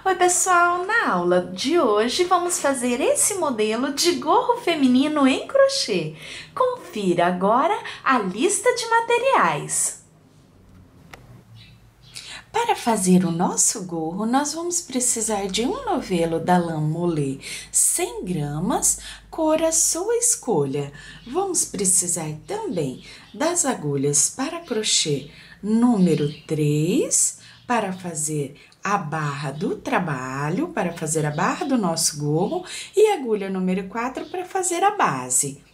Oi pessoal, na aula de hoje vamos fazer esse modelo de gorro feminino em crochê. Confira agora a lista de materiais. Para fazer o nosso gorro, nós vamos precisar de um novelo da lã molé 100 gramas, cor à sua escolha. Vamos precisar também das agulhas para crochê número 3, para fazer a barra do trabalho, para fazer a barra do nosso gorro, e agulha número 4 para fazer a base.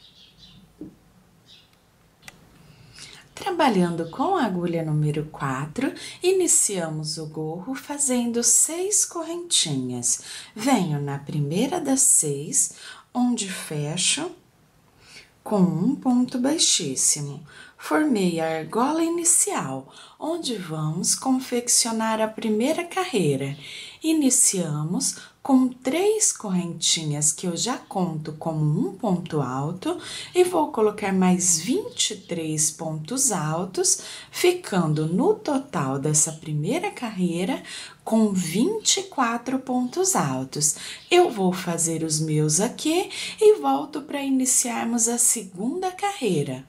Trabalhando com a agulha número 4, iniciamos o gorro fazendo 6 correntinhas. Venho na primeira das 6, onde fecho com um ponto baixíssimo. Formei a argola inicial, onde vamos confeccionar a primeira carreira. Iniciamos com 3 correntinhas que eu já conto como um ponto alto e vou colocar mais 23 pontos altos, ficando no total dessa primeira carreira com 24 pontos altos. Eu vou fazer os meus aqui e volto para iniciarmos a segunda carreira.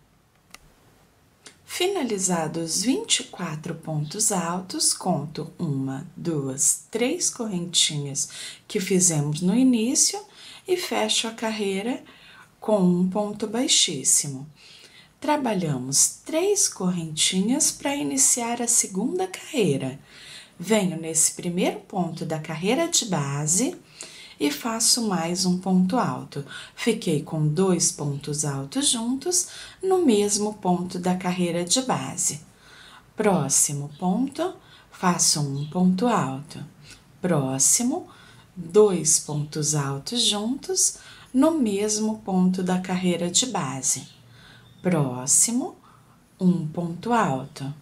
Finalizados 24 pontos altos, conto 1, 2, 3 correntinhas que fizemos no início e fecho a carreira com um ponto baixíssimo. Trabalhamos 3 correntinhas para iniciar a segunda carreira. Venho nesse primeiro ponto da carreira de base e faço mais um ponto alto. Fiquei com 2 pontos altos juntos no mesmo ponto da carreira de base. Próximo ponto, faço um ponto alto. Próximo, 2 pontos altos juntos no mesmo ponto da carreira de base. Próximo, um ponto alto.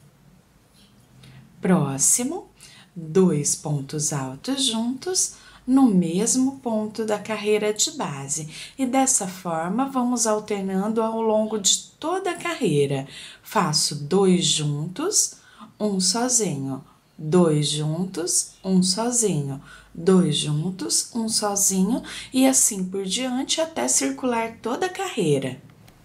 Próximo, 2 pontos altos juntos no mesmo ponto da carreira de base. E dessa forma, vamos alternando ao longo de toda a carreira. Faço 2 juntos, um sozinho, 2 juntos, um sozinho, 2 juntos, um sozinho e assim por diante até circular toda a carreira.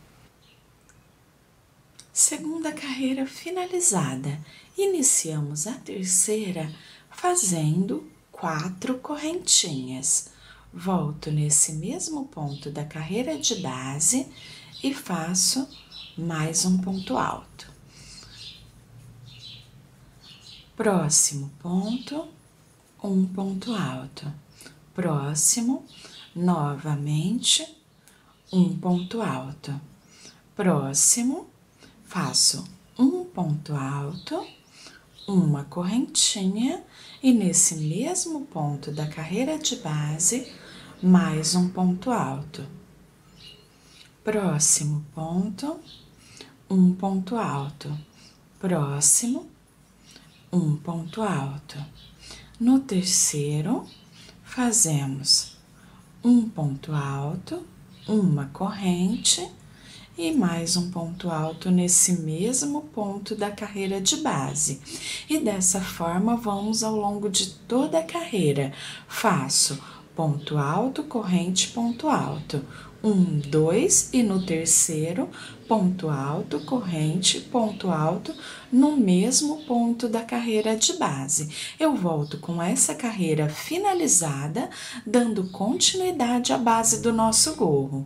Segunda carreira finalizada. Iniciamos a terceira fazendo 4 correntinhas. Volto nesse mesmo ponto da carreira de base e faço mais um ponto alto. Próximo ponto, um ponto alto. Próximo, novamente, um ponto alto. Próximo, faço um ponto alto, uma correntinha e nesse mesmo ponto da carreira de base, mais um ponto alto. Próximo ponto, um ponto alto. Próximo, um ponto alto. No terceiro, fazemos um ponto alto, uma corrente e mais um ponto alto nesse mesmo ponto da carreira de base. E dessa forma, vamos ao longo de toda a carreira. Faço ponto alto, corrente, ponto alto. 1, 2 e no terceiro, ponto alto, corrente, ponto alto, no mesmo ponto da carreira de base. Eu volto com essa carreira finalizada, dando continuidade à base do nosso gorro.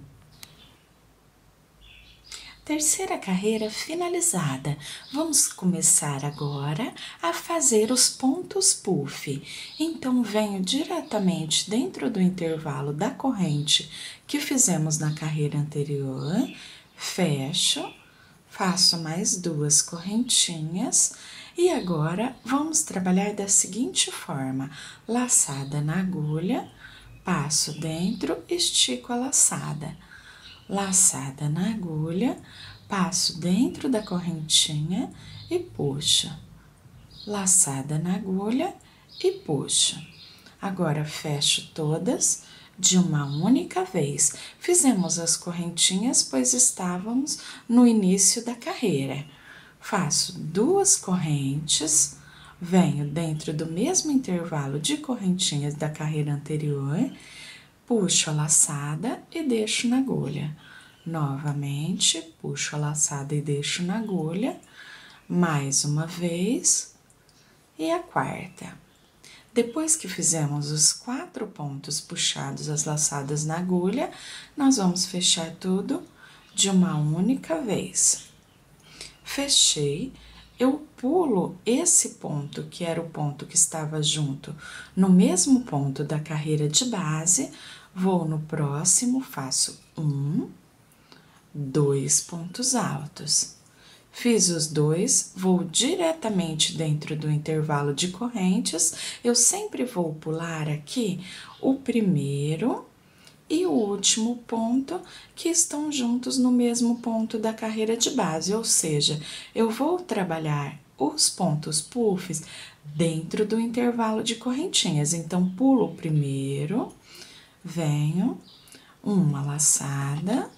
Terceira carreira finalizada. Vamos começar agora a fazer os pontos puff. Então, venho diretamente dentro do intervalo da corrente que fizemos na carreira anterior, fecho, faço mais 2 correntinhas e agora vamos trabalhar da seguinte forma: laçada na agulha, passo dentro, estico a laçada. Laçada na agulha, passo dentro da correntinha e puxo. Laçada na agulha e puxo. Agora, fecho todas de uma única vez. Fizemos as correntinhas, pois estávamos no início da carreira. Faço 2 correntes, venho dentro do mesmo intervalo de correntinhas da carreira anterior, puxo a laçada e deixo na agulha. Novamente, puxo a laçada e deixo na agulha, mais uma vez, e a quarta. Depois que fizemos os 4 pontos puxados as laçadas na agulha, nós vamos fechar tudo de uma única vez. Fechei, eu pulo esse ponto, que era o ponto que estava junto, no mesmo ponto da carreira de base, vou no próximo, faço 1, 2 pontos altos. Fiz os 2, vou diretamente dentro do intervalo de correntes, eu sempre vou pular aqui o primeiro e o último ponto que estão juntos no mesmo ponto da carreira de base, ou seja, eu vou trabalhar os pontos puffs dentro do intervalo de correntinhas. Então, pulo o primeiro, venho, uma laçada,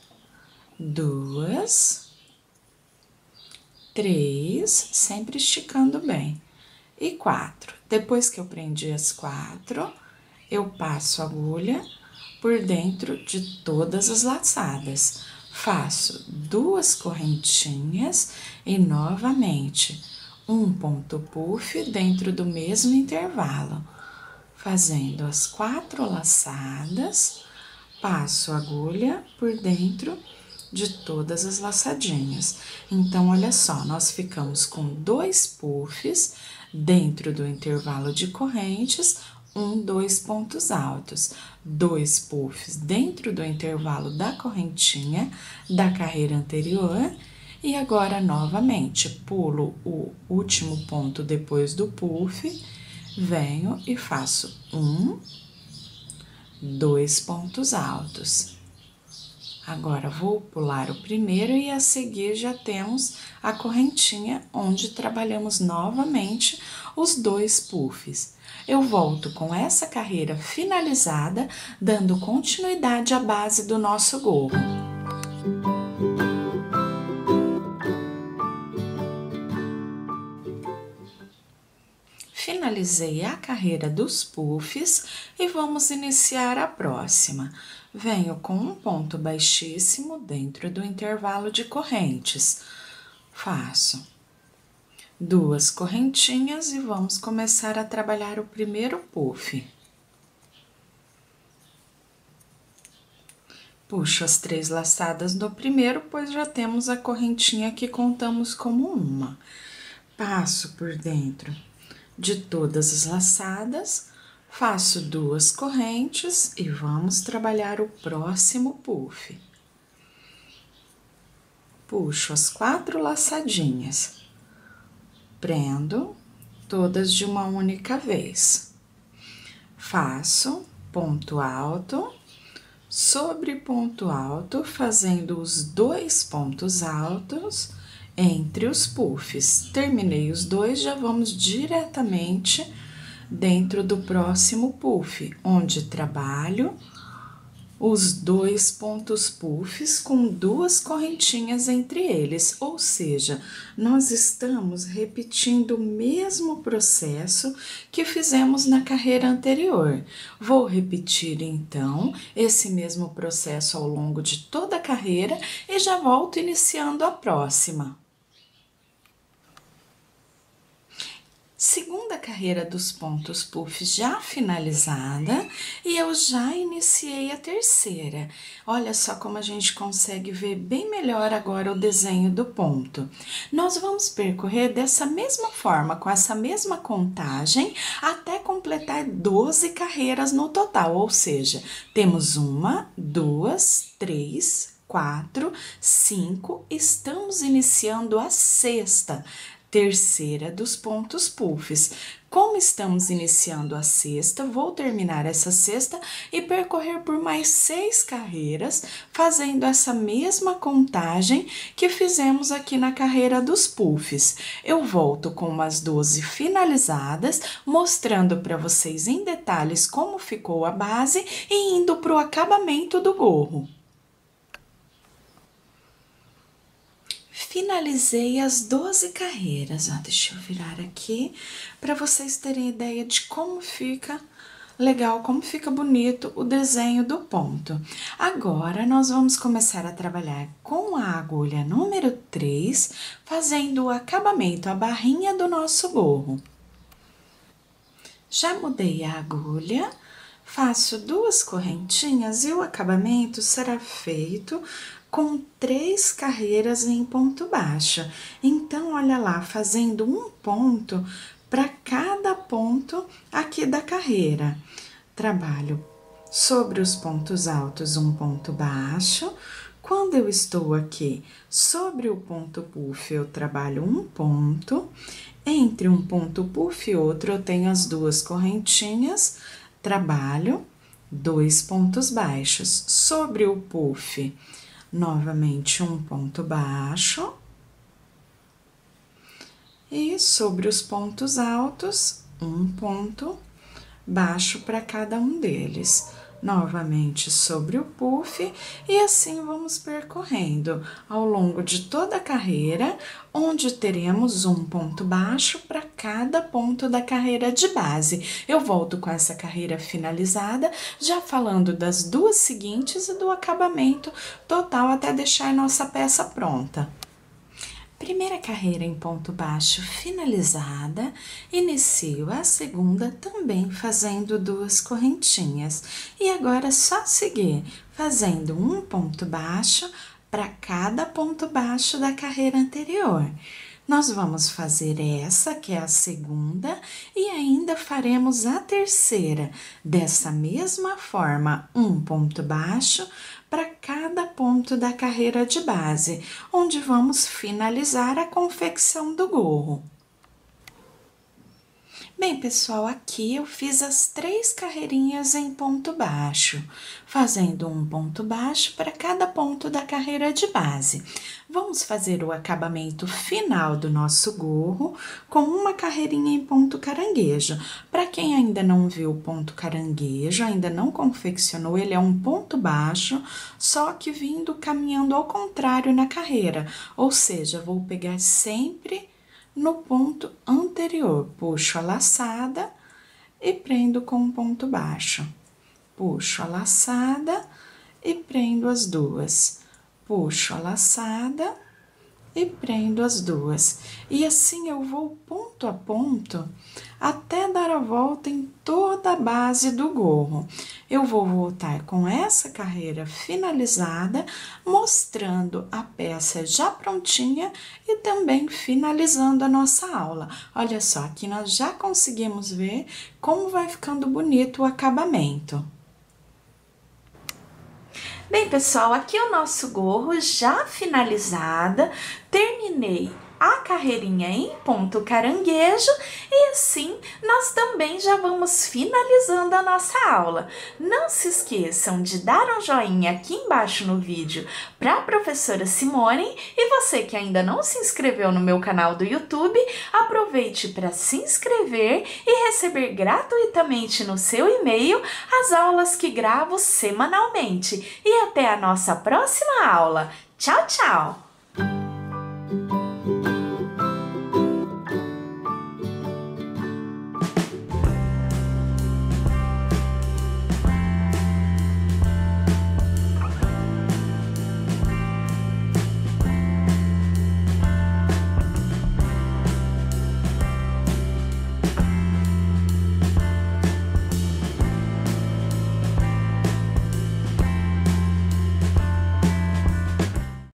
2, 3, sempre esticando bem, e 4. Depois que eu prendi as 4, eu passo a agulha por dentro de todas as laçadas. Faço 2 correntinhas e novamente um ponto puff dentro do mesmo intervalo. Fazendo as 4 laçadas, passo a agulha por dentro de todas as laçadinhas. Então, olha só, nós ficamos com 2 puffs dentro do intervalo de correntes, 2 pontos altos, 2 puffs dentro do intervalo da correntinha da carreira anterior, e agora, novamente, pulo o último ponto depois do puff, venho e faço 2 pontos altos. Agora, vou pular o primeiro e a seguir já temos a correntinha onde trabalhamos novamente os 2 puffs. Eu volto com essa carreira finalizada, dando continuidade à base do nosso gorro. Finalizei a carreira dos puffs e vamos iniciar a próxima. Venho com um ponto baixíssimo dentro do intervalo de correntes. Faço 2 correntinhas e vamos começar a trabalhar o primeiro puff. Puxo as 3 laçadas do primeiro, pois já temos a correntinha que contamos como uma. Passo por dentro de todas as laçadas, faço 2 correntes e vamos trabalhar o próximo puff. Puxo as 4 laçadinhas, prendo todas de uma única vez. Faço ponto alto sobre ponto alto, fazendo os 2 pontos altos entre os puffs. Terminei os 2, já vamos diretamente dentro do próximo puff, onde trabalho os 2 pontos puffs com 2 correntinhas entre eles, ou seja, nós estamos repetindo o mesmo processo que fizemos na carreira anterior. Vou repetir, então, esse mesmo processo ao longo de toda a carreira e já volto iniciando a próxima. Segunda carreira dos pontos puff já finalizada e eu já iniciei a terceira. Olha só como a gente consegue ver bem melhor agora o desenho do ponto. Nós vamos percorrer dessa mesma forma, com essa mesma contagem, até completar 12 carreiras no total, ou seja, temos 1, 2, 3, 4, 5, estamos iniciando a sexta. Terceira dos pontos puffs. Como estamos iniciando a sexta, vou terminar essa sexta e percorrer por mais 6 carreiras, fazendo essa mesma contagem que fizemos aqui na carreira dos puffs. Eu volto com umas 12 finalizadas, mostrando para vocês em detalhes como ficou a base e indo para o acabamento do gorro. finalizei as 12 carreiras. Ó, deixa eu virar aqui para vocês terem ideia de como fica legal, como fica bonito o desenho do ponto. Agora, nós vamos começar a trabalhar com a agulha número 3, fazendo o acabamento, a barrinha do nosso gorro. Já mudei a agulha, faço 2 correntinhas e o acabamento será feito com 3 carreiras em ponto baixo. Então, olha lá, fazendo um ponto para cada ponto aqui da carreira. Trabalho sobre os pontos altos um ponto baixo. Quando eu estou aqui sobre o ponto puff, eu trabalho um ponto. Entre um ponto puff e outro, eu tenho as 2 correntinhas, trabalho 2 pontos baixos. Sobre o puff, novamente um ponto baixo. E sobre os pontos altos, um ponto baixo para cada um deles. Novamente sobre o puff, e assim vamos percorrendo ao longo de toda a carreira, onde teremos um ponto baixo para cada ponto da carreira de base. Eu volto com essa carreira finalizada, já falando das 2 seguintes e do acabamento total até deixar nossa peça pronta. Primeira carreira em ponto baixo finalizada, inicio a segunda também fazendo 2 correntinhas. E agora é só seguir fazendo um ponto baixo para cada ponto baixo da carreira anterior. Nós vamos fazer essa, que é a segunda, e ainda faremos a terceira. Dessa mesma forma, um ponto baixo para cada ponto da carreira de base, onde vamos finalizar a confecção do gorro. Bem, pessoal, aqui eu fiz as 3 carreirinhas em ponto baixo, fazendo um ponto baixo para cada ponto da carreira de base. Vamos fazer o acabamento final do nosso gorro com uma carreirinha em ponto caranguejo. Para quem ainda não viu o ponto caranguejo, ainda não confeccionou, ele é um ponto baixo, só que vindo caminhando ao contrário na carreira, ou seja, vou pegar sempre no ponto anterior, puxo a laçada e prendo com um ponto baixo. Puxo a laçada e prendo as 2. Puxo a laçada e prendo as 2. E assim eu vou ponto a ponto até dar a volta em toda a base do gorro. Eu vou voltar com essa carreira finalizada, mostrando a peça já prontinha e também finalizando a nossa aula. Olha só, aqui nós já conseguimos ver como vai ficando bonito o acabamento. Bem, pessoal, aqui é o nosso gorro já finalizada, terminei a carreirinha em ponto caranguejo e assim nós também já vamos finalizando a nossa aula. Não se esqueçam de dar um joinha aqui embaixo no vídeo para a professora Simone, e você que ainda não se inscreveu no meu canal do YouTube, aproveite para se inscrever e receber gratuitamente no seu e-mail as aulas que gravo semanalmente. E até a nossa próxima aula. Tchau, tchau!